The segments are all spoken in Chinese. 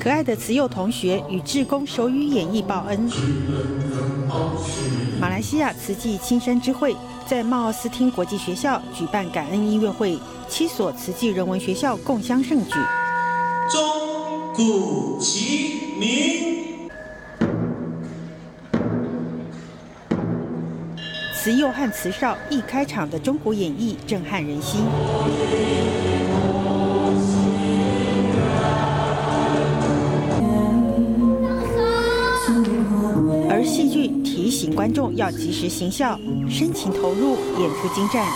可爱的慈幼同学与志工手语演绎报恩。马来西亚慈济亲山之会在茂奥斯汀国际学校举办感恩音乐会，7所慈济人文学校共襄盛举。 钟鼓齐鸣， 慈幼和慈少一开场的钟鼓演绎震撼人心。而戏剧提醒观众要及时行孝，深情投入，演出精湛。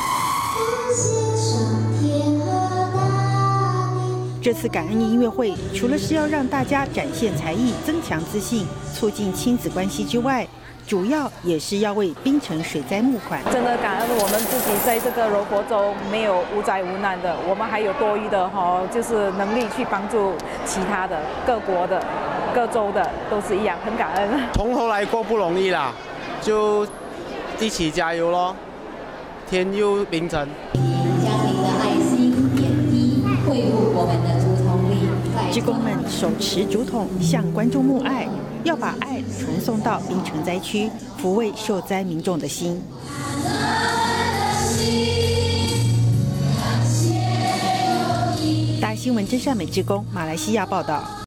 这次感恩音乐会，除了是要让大家展现才艺、增强自信、促进亲子关系之外，主要也是要为槟城水灾募款。 真的感恩我们自己在这个柔佛州没有无灾无难的，我们还有多余的就是能力去帮助其他的各国的、各州的，都是一样，很感恩。 从头来过不容易啦，就一起加油咯！天佑槟城。 家庭的爱心点滴，汇入我们的竹筒里。 志工们手持竹筒向观众募爱，要把爱传送到槟城灾区，抚慰受灾民众的心。大新闻真善美志工马来西亚报道。